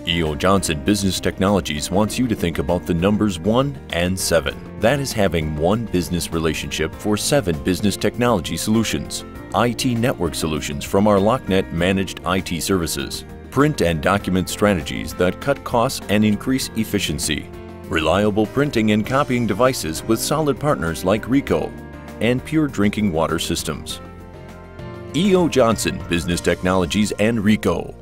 E.O. Johnson Business Technologies wants you to think about the numbers 1 and 7. That is having one business relationship for 7 business technology solutions. IT network solutions from our LockNet managed IT services. Print and document strategies that cut costs and increase efficiency. Reliable printing and copying devices with solid partners like Ricoh. And pure drinking water systems. E.O. Johnson Business Technologies and Ricoh.